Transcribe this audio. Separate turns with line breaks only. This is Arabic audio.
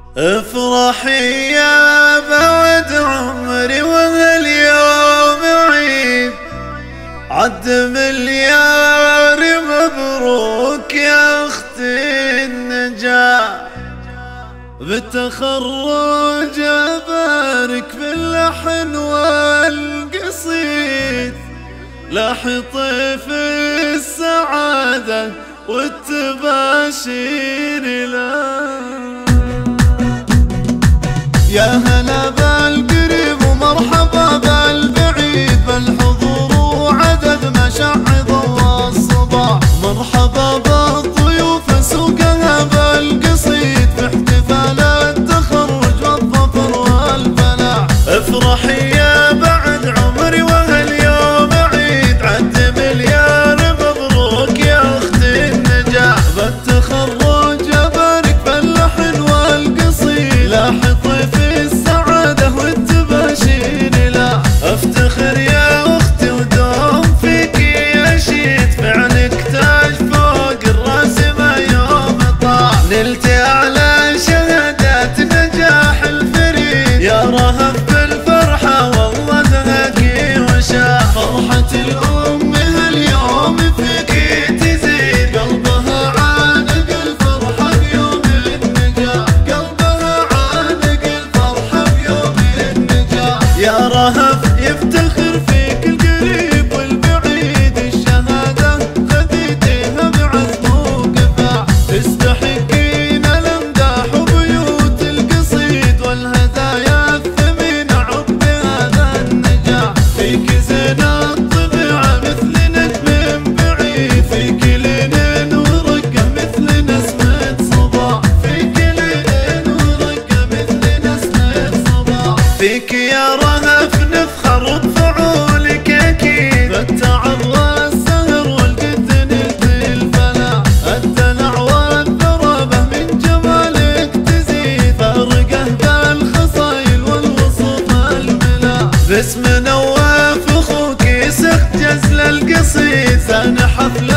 افرحي يا بعد عمري وهاليوم عيد، عد مليار مبروك يا اختي النجاح. بالتخرج ابارك باللحن والقصيد، لاحظي في السعادة والتباشير له. يا هلا بالقريب ومرحبا بالبعيد، بالحضور وعدد مشاعظ والصباح. مرحبا بالضيوف سوقها بالقصيد، في احتفال التخرج والظفر والفلاح. افرحي يا بعد عمري وهاليوم عيد، عد مليار مبروك يا اختي النجاح. بالتخرج ابارك باللحن والقصيد، لاحظي في السعادة والتباشير لا. افتخر يا اختي ودوم فيكي اشيد، فعلك تاج فوق الراس ما يوم طاح. نلتي اعلى شهادات نجاح الفريد، يا رهف بالفرحة والله ذهقي وشاح. فرحة الام هاليوم فيكي تزيد، قلبها عانق الفرحة بيوم النجاح. قلبها عانق الفرحة بيوم النجاح. يا رهف يفتخر فيك القريب والبعيد، الشهادة خذيتيها بعزم وكفاح. تستحقين الامداح وبيوت القصيد، والهدايا الثمينة عقب هذا النجاح. فيك زين الطبيعة مثل نجم بعيد، فيك لين ورقة مثل نسمة صباح. فيك لين ورقة مثل نسمة صباح. فيك يا رهف نفخر بفعولك اكيد، بالتعب والسهر والجد نلتي الفلاح. الدلع والذرابة من جمالك تزيد، فارقه بالخصايل والوصوف الملاح. باسم نواف اخوك سخت جزل القصيد، سان حفل